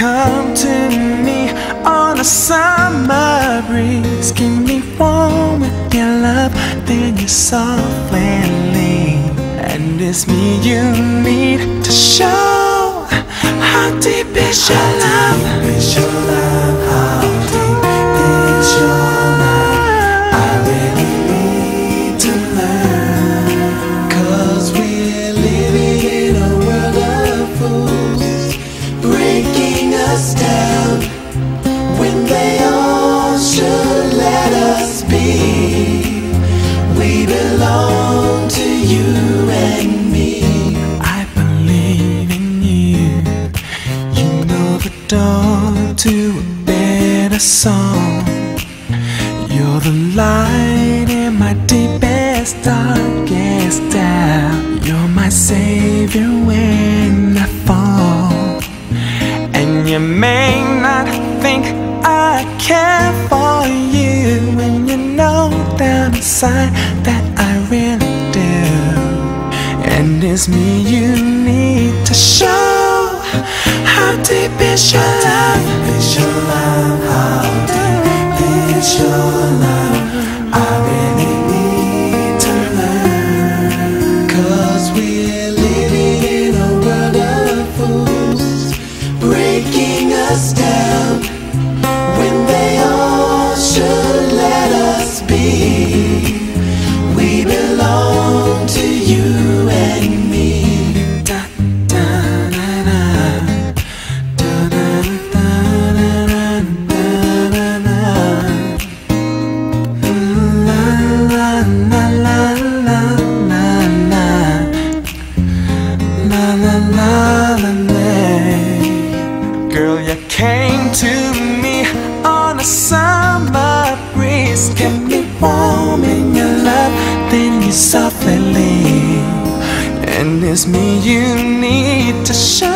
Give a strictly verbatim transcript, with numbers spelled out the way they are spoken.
come to me on a summer breeze. Keep me warm with your love, then you softly leave. And it's me you need to show. How deep is your love? How deep is your love? How deep is your love? I really need to learn, 'cause we're living in a world of fools, breaking us down when they all should let us be. We belong to you and me. I believe in you. You know the door to a better song. You're the light in my deepest, darkest doubt. You're my savior when I fall. And you may not think I care for you, when you know down inside that I really do. And it's me you need to show. How deep is your love? How deep is your love? How deep is your love? I really need to learn, 'cause we're living in a world of fools, breaking us down when they all should let us be. We belong to you and me. Da, da, da, da. Da, da, da, da, da, da, da. La, la, la, la, la, la, la. La, la, la, la, la. Girl, you came to me on a summer breeze. Kept me warm in your love, then you softly leave. And it's me you need to show.